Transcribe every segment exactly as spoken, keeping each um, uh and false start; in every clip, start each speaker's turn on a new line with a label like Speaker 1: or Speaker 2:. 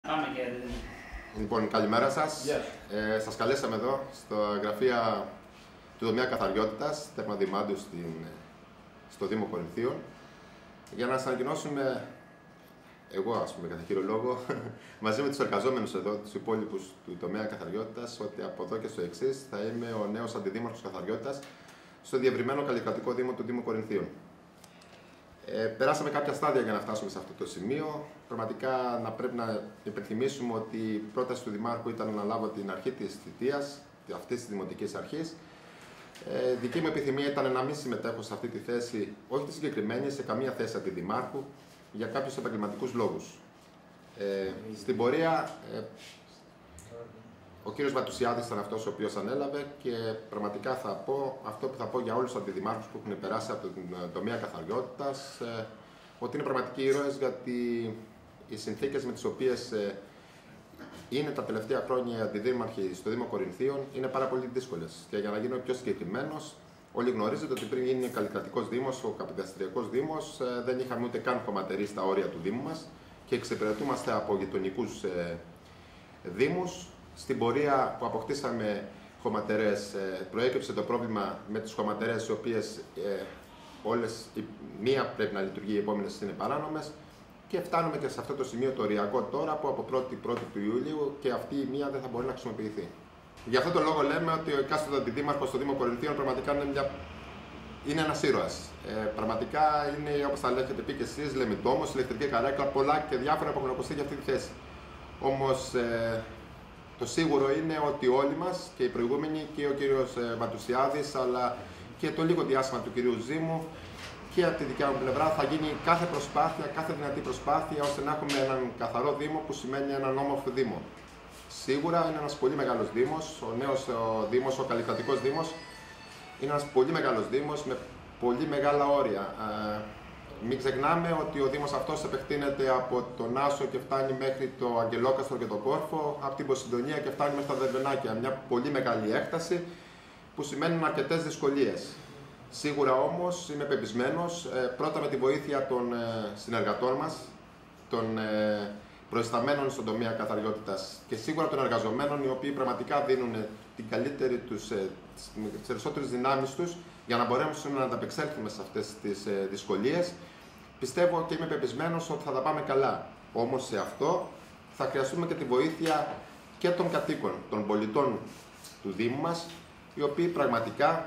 Speaker 1: Πάμε και...
Speaker 2: Λοιπόν, καλημέρα σας.
Speaker 1: Yes.
Speaker 2: Ε, σας καλέσαμε εδώ, στα γραφεία του Δομέα Καθαριότητας, τέρμα Δημάντου, στην, στο Δήμο Κορινθίων, για να σας ανακοινώσουμε, εγώ ας πούμε κατά κύριο λόγο, μαζί με τους εργαζόμενους εδώ, τους υπόλοιπους του τομέα Καθαριότητας, ότι από εδώ και στο εξής θα είμαι ο νέος αντιδήμαρχος Καθαριότητας στο διευρυμένο καλλικρατικό Δήμο του Δήμου Κορινθίων. Ε, περάσαμε κάποια στάδια για να φτάσουμε σε αυτό το σημείο. Πραγματικά να πρέπει να υπενθυμίσουμε ότι η πρόταση του Δημάρχου ήταν να λάβω την αρχή της θητείας, αυτής της δημοτικής αρχής. Ε, δική μου επιθυμία ήταν να μην συμμετέχω σε αυτή τη θέση, όχι τη συγκεκριμένη, σε καμία θέση αντιδημάρχου, για κάποιους επαγγελματικούς λόγους. Ε, στην πορεία, ε, ο κύριος Βατουσιάδης ήταν αυτός ο οποίος ανέλαβε και πραγματικά θα πω αυτό που θα πω για όλους τους αντιδημάρχους που έχουν περάσει από τον τομέα καθαριότητας, ε, ότι είναι πραγματικοί ήρωες, γιατί οι συνθήκες με τις οποίες ε, είναι τα τελευταία χρόνια αντιδήμαρχοι στο Δήμο Κορινθίων είναι πάρα πολύ δύσκολες. Και για να γίνω πιο συγκεκριμένος, όλοι γνωρίζετε ότι πριν γίνει καλλικρατικός Δήμος, ο Καποδιστριακός Δήμος, ε, δεν είχαμε ούτε καν χωματερή στα όρια του Δήμου μας και εξυπηρετούμαστε από γειτονικούς ε, Δήμους. Στην πορεία που αποκτήσαμε χωματερές, ε, προέκυψε το πρόβλημα με τις χωματερές, οι οποίες ε, όλες, η μία πρέπει να λειτουργεί, οι επόμενες είναι παράνομες. Και φτάνουμε και σε αυτό το σημείο το οριακό τώρα, που από πρώτη πρώτη του Ιουλίου και αυτή η μία δεν θα μπορεί να χρησιμοποιηθεί. Γι' αυτό το λόγο λέμε ότι ο εκάστοτε αντιδήμαρχος στο Δήμο Κορινθίων πραγματικά είναι, μια... είναι ένας ήρωας. Ε, πραγματικά είναι, όπως θα λέγετε πει και εσείς, λεμιτόμος, ηλεκτρική καρέκλα, πολλά και διάφορα που έχουν ακουστεί για αυτή τη θέση. Όμως ε, το σίγουρο είναι ότι όλοι μας, και οι προηγούμενοι, και ο κύριος ε, Βατουσιάδης, αλλά και το λίγο διάστημα του κυρίου Ζήμου, και από τη δικιά μου πλευρά θα γίνει κάθε προσπάθεια, κάθε δυνατή προσπάθεια, ώστε να έχουμε έναν καθαρό Δήμο, που σημαίνει έναν όμορφο Δήμο. Σίγουρα είναι ένας πολύ μεγάλος Δήμος, ο νέος ο Δήμος, ο καλλικρατικός Δήμος, είναι ένας πολύ μεγάλος Δήμος με πολύ μεγάλα όρια. Ε, μην ξεχνάμε ότι ο Δήμος αυτός επεκτείνεται από τον Άσο και φτάνει μέχρι το Αγγελόκαστρο και το Κόρφο, από την Ποσειδονία και φτάνει μέχρι τα Δερβενάκια. Μια πολύ μεγάλη έκταση που σημαίνουν αρκετές δυσκολίες. Σίγουρα όμως είμαι πεπισμένος, ε, πρώτα με τη βοήθεια των ε, συνεργατών μας, των ε, προϊσταμένων στον τομέα καθαριότητας και σίγουρα των εργαζομένων, οι οποίοι πραγματικά δίνουν την καλύτερη τους, ε, τις περισσότερες δυνάμεις τους για να μπορέσουμε να ανταπεξέλθουμε σε αυτές τις ε, δυσκολίες. Πιστεύω και είμαι πεπισμένος ότι θα τα πάμε καλά. Όμως σε αυτό θα χρειαστούμε και τη βοήθεια και των κατοίκων, των πολιτών του Δήμου μας, οι οποίοι πραγματικά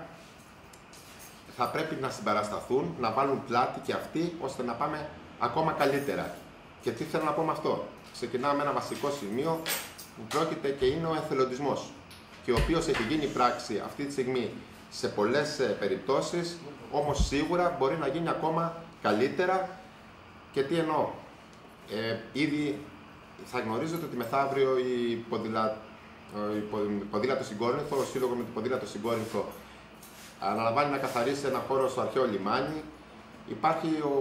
Speaker 2: θα πρέπει να συμπαρασταθούν, να βάλουν πλάτη και αυτοί, ώστε να πάμε ακόμα καλύτερα. Και τι θέλω να πω με αυτό. Ξεκινάμε με ένα βασικό σημείο που πρόκειται και είναι ο εθελοντισμός, και ο οποίος έχει γίνει πράξη αυτή τη στιγμή σε πολλές περιπτώσεις, όμως σίγουρα μπορεί να γίνει ακόμα καλύτερα. Και τι εννοώ. Ε, ήδη θα γνωρίζετε ότι μεθαύριο η ποδήλα, η ποδήλατο Συγκόρινθο, ο σύλλογος με την ποδήλατο Συγκόρινθο, αναλαμβάνει να καθαρίσει ένα χώρο στο αρχαίο λιμάνι. Υπάρχει ο,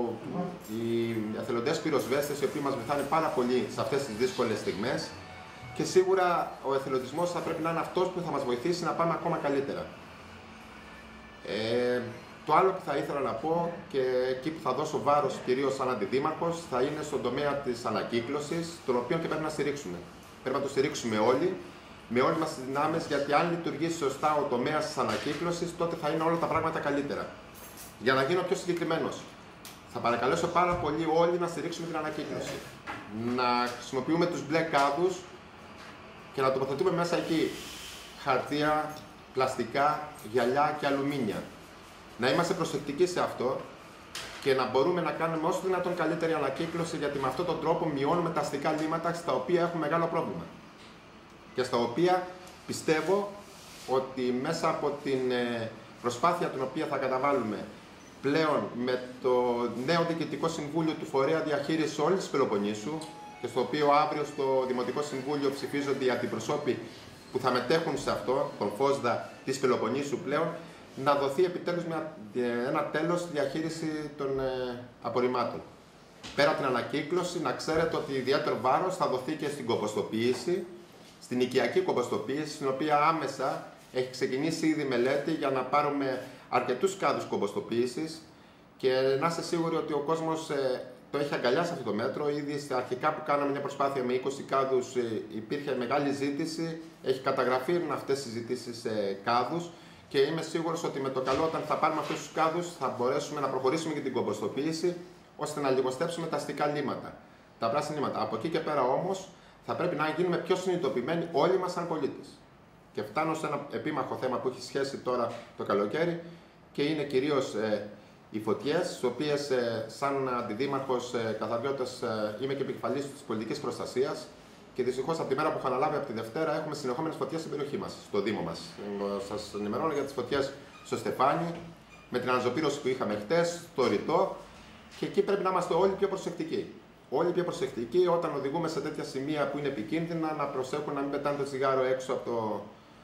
Speaker 2: οι εθελοντές πυροσβέστες, οι οποίοι μας βοηθάνε πάρα πολύ σε αυτές τις δύσκολες στιγμές, και σίγουρα ο εθελοντισμός θα πρέπει να είναι αυτός που θα μας βοηθήσει να πάμε ακόμα καλύτερα. Ε, το άλλο που θα ήθελα να πω, και εκεί που θα δώσω βάρος κυρίως σαν αντιδήμαρχος, θα είναι στον τομέα της ανακύκλωσης, τον οποίο και πρέπει να στηρίξουμε. Πρέπει να το στηρίξουμε όλοι, με όλες μας τις δυνάμεις, γιατί αν λειτουργήσει σωστά ο τομέας της ανακύκλωσης, τότε θα είναι όλα τα πράγματα καλύτερα. Για να γίνω πιο συγκεκριμένος, θα παρακαλέσω πάρα πολύ όλοι να στηρίξουμε την ανακύκλωση. Να χρησιμοποιούμε τους μπλε κάδους και να τοποθετούμε μέσα εκεί χαρτία, πλαστικά, γυαλιά και αλουμίνια. Να είμαστε προσεκτικοί σε αυτό και να μπορούμε να κάνουμε όσο δυνατόν καλύτερη ανακύκλωση, γιατί με αυτόν τον τρόπο μειώνουμε τα αστικά λίμματα, στα οποία έχουμε μεγάλο πρόβλημα. Και στα οποία πιστεύω ότι μέσα από την προσπάθεια την οποία θα καταβάλουμε πλέον με το νέο Διοικητικό Συμβούλιο του Φορέα Διαχείρισης όλης της Πελοποννήσου, και στο οποίο αύριο στο Δημοτικό Συμβούλιο ψηφίζονται οι αντιπροσώποι που θα μετέχουν σε αυτό, τον ΦΟΣΔΑ της Πελοποννήσου πλέον, να δοθεί επιτέλους μια, ένα τέλος στη διαχείριση των ε, απορριμμάτων. Πέρα από την ανακύκλωση, να ξέρετε ότι ιδιαίτερο βάρος θα δοθεί και στην κομποστοποίηση, στην οικιακή κομποστοποίηση, στην οποία άμεσα έχει ξεκινήσει ήδη μελέτη για να πάρουμε αρκετούς κάδους κομποστοποίησης, και να είστε σίγουροι ότι ο κόσμος ε, το έχει αγκαλιάσει αυτό το μέτρο. Ήδη στα αρχικά που κάναμε μια προσπάθεια με είκοσι κάδους υπήρχε μεγάλη ζήτηση. Έχει καταγραφεί αυτές οι ζητήσεις σε κάδους και είμαι σίγουρος ότι με το καλό, όταν θα πάρουμε αυτούς τους κάδους, θα μπορέσουμε να προχωρήσουμε και την κομποστοποίηση, ώστε να λιγοστέψουμε τα αστικά λίμματα, τα πράσινα λίμματα. Από εκεί και πέρα όμως θα πρέπει να γίνουμε πιο συνειδητοποιημένοι όλοι μας σαν πολίτες. Και φτάνω σε ένα επίμαχο θέμα που έχει σχέση τώρα το καλοκαίρι και είναι κυρίως ε, οι φωτιές, στις οποίες ε, σαν αντιδήμαρχος ε, καθαριότητας ε, είμαι και επικεφαλής της πολιτικής προστασίας και δυστυχώς από τη μέρα που έχω αναλάβει από τη Δευτέρα έχουμε συνεχόμενες φωτιές στην περιοχή μας, στο Δήμο μας. Σας ενημερώνω για τις φωτιές στο Στεφάνι, με την αναζωπήρωση που είχαμε χτες, στο Ρητό, και εκεί πρέπει να είμαστε όλοι πιο προσεκτικοί. Όλοι πιο προσεκτικοί όταν οδηγούμε σε τέτοια σημεία που είναι επικίνδυνα, να προσέχουν να μην πετάνε το τσιγάρο έξω από το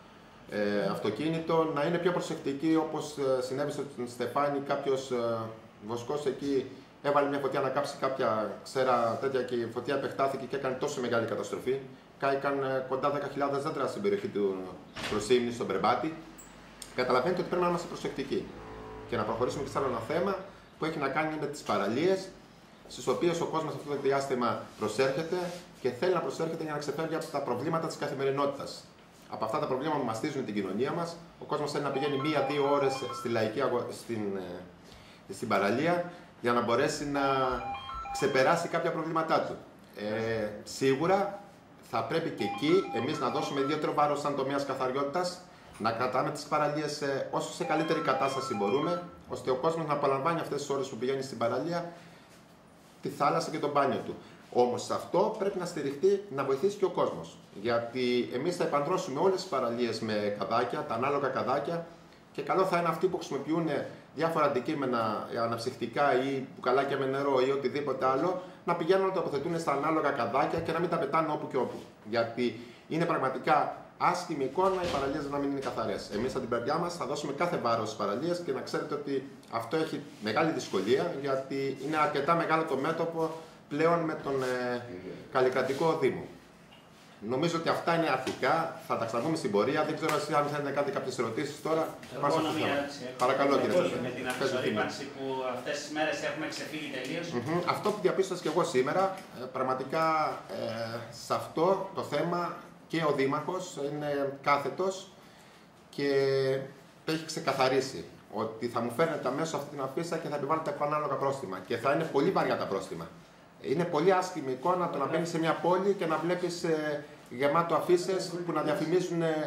Speaker 2: ε, αυτοκίνητο, να είναι πιο προσεκτικοί, όπως ε, συνέβη στο Στεφάνι. Κάποιος ε, βοσκός εκεί έβαλε μια φωτιά να κάψει κάποια ξέρα τέτοια και η φωτιά επεκτάθηκε και έκανε τόσο μεγάλη καταστροφή. Κάηκαν ε, κοντά δέκα χιλιάδες δέντρα στην περιοχή του Προσήμνη, στον Περμπάτη. Καταλαβαίνετε ότι πρέπει να είμαστε προσεκτικοί. Και να προχωρήσουμε και σε άλλο ένα θέμα που έχει να κάνει με τις παραλίες, στις οποίες ο κόσμος αυτό το διάστημα προσέρχεται και θέλει να προσέρχεται για να ξεφεύγει από τα προβλήματα της καθημερινότητας. Από αυτά τα προβλήματα που μαστίζουν την κοινωνία μας, ο κόσμος θέλει να πηγαίνει μία-δύο ώρες στη λαϊκή αγο... στην... στην παραλία για να μπορέσει να ξεπεράσει κάποια προβλήματά του. Ε, σίγουρα θα πρέπει και εκεί εμείς να δώσουμε ιδιαίτερο βάρος σαν τομέας καθαριότητας, να κρατάμε τις παραλίες όσο σε καλύτερη κατάσταση μπορούμε, ώστε ο κόσμος να απολαμβάνει αυτές τις ώρες που πηγαίνει στην παραλία, τη θάλασσα και το μπάνιο του. Όμως σε αυτό πρέπει να στηριχτεί, να βοηθήσει και ο κόσμος. Γιατί εμείς θα επαντρώσουμε όλες τις παραλίες με καδάκια, τα ανάλογα καδάκια, και καλό θα είναι αυτοί που χρησιμοποιούν διάφορα αντικείμενα αναψυκτικά ή μπουκαλάκια με νερό ή οτιδήποτε άλλο, να πηγαίνουν να το αποθετούν στα ανάλογα καδάκια και να μην τα πετάνε όπου και όπου. Γιατί είναι πραγματικά άσχημη εικόνα οι παραλίες να μην είναι καθαρές. Εμείς από την πλευρά μας θα δώσουμε κάθε βάρος στις παραλίες και να ξέρετε ότι αυτό έχει μεγάλη δυσκολία, γιατί είναι αρκετά μεγάλο το μέτωπο πλέον με τον ε, καλλικρατικό Δήμο. Νομίζω ότι αυτά είναι αρχικά, θα τα ξαναδούμε στην πορεία. Δεν ξέρω εσύ αν θέλετε κάτι, κάποιες ερωτήσεις τώρα.
Speaker 1: Εγώ να μην ερώτηση.
Speaker 2: Παρακαλώ, κύριε
Speaker 1: Πρόεδρε. Με την αυτοσορρύπανση που αυτές τις μέρες έχουμε ξεφύγει τελείως.
Speaker 2: Mm-hmm. Αυτό που διαπίστωσα και εγώ σήμερα, ε, πραγματικά ε, σε αυτό το θέμα και ο Δήμαρχος είναι κάθετος και το έχει ξεκαθαρίσει. Ότι θα μου φέρνετε αμέσως αυτή την αφίσα και θα επιβάλλετε ανάλογα πρόστιμα. Και θα είναι πολύ βαριά τα πρόστιμα. Είναι πολύ άσχημη εικόνα το να μπαίνεις σε μια πόλη και να βλέπεις ε, γεμάτο αφίσες που να διαφημίζουν ε,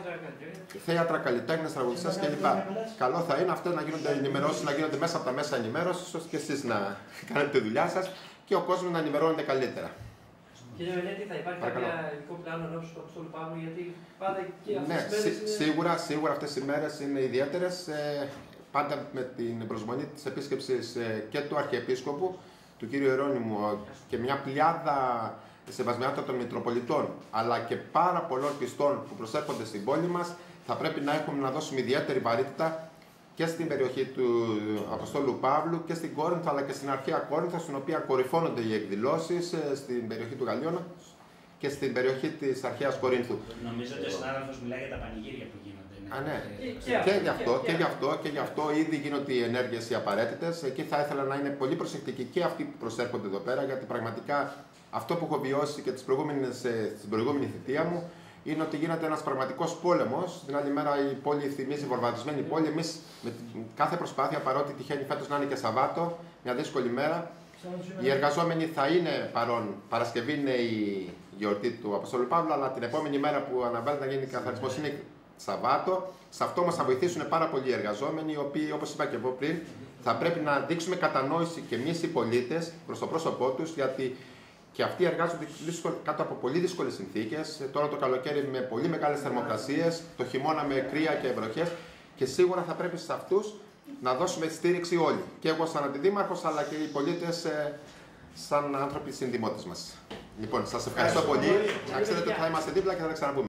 Speaker 2: θέατρα, καλλιτέχνες, τραγουδιστές κλπ. Καλό θα είναι αυτές να γίνονται ενημερώσεις, να γίνονται μέσα από τα μέσα ενημέρωσης, ώστε και εσείς να κάνετε τη δουλειά σας και ο κόσμος να ενημερώνεται καλύτερα.
Speaker 3: Κύριε Μελέτη, θα υπάρχει κάποιο ειδικό πλάνο ενώπιση του Αποστόλου Παύλου, γιατί πάντα και αυτές
Speaker 2: ναι,
Speaker 3: τις μέρες
Speaker 2: σί,
Speaker 3: είναι...
Speaker 2: σίγουρα, σίγουρα αυτές οι μέρες είναι ιδιαίτερες, ε, πάντα με την προσμονή της επίσκεψης ε, και του Αρχιεπίσκοπου, του κύριου Ιερώνυμου, και μια πλειάδα σεβασμιάτων των Μητροπολιτών, αλλά και πάρα πολλών πιστών που προσέρχονται στην πόλη μας, θα πρέπει να έχουμε να δώσουμε ιδιαίτερη βαρύτητα και στην περιοχή του Αποστόλου Παύλου και στην Κόρινθο, αλλά και στην αρχαία Κόρινθο, στην οποία κορυφώνονται οι εκδηλώσεις, στην περιοχή του Γαλλιώνα και στην περιοχή της αρχαίας Κορίνθου.
Speaker 1: Νομίζω ότι ο συνάδελφος μιλάει για τα πανηγύρια που γίνονται.
Speaker 2: Α, ναι.
Speaker 3: Και,
Speaker 2: και,
Speaker 3: και,
Speaker 2: και, γι αυτό,
Speaker 3: και,
Speaker 2: και, γι αυτό, και γι' αυτό ήδη γίνονται οι ενέργειες οι απαραίτητες. Εκεί θα ήθελα να είναι πολύ προσεκτικοί και αυτοί που προσέρχονται εδώ πέρα, γιατί πραγματικά αυτό που έχω βιώσει και τις προηγούμενες, στην προηγούμενη θητεία μου είναι ότι γίνεται ένας πραγματικός πόλεμος. Την άλλη μέρα η πόλη θυμίζει βομβαρδισμένη πόλη. Εμείς με την κάθε προσπάθεια, παρότι τυχαίνει φέτος να είναι και Σαββάτο, μια δύσκολη μέρα, οι εργαζόμενοι θα είναι παρόν. Παρασκευή είναι η γιορτή του Αποστόλου Παύλου, αλλά την επόμενη μέρα που αναβάλλεται να γίνει καθαρισμός είναι Σαββάτο. Σε αυτό μας θα βοηθήσουν πάρα πολλοί εργαζόμενοι, οι οποίοι, όπως είπα και εγώ πριν, θα πρέπει να δείξουμε κατανόηση και εμείς οι πολίτες προς το πρόσωπό τους, γιατί και αυτοί εργάζονται κάτω από πολύ δύσκολες συνθήκες. Τώρα το καλοκαίρι με πολύ μεγάλες θερμοκρασίες, το χειμώνα με κρύα και βροχές, και σίγουρα θα πρέπει σε αυτούς να δώσουμε στήριξη όλοι. Και εγώ σαν αντιδήμαρχος, αλλά και οι πολίτες σαν άνθρωποι συνδημότες μας. Λοιπόν, σας ευχαριστώ πολύ. Να ξέρετε ότι θα είμαστε δίπλα και θα τα ξαναπούμε.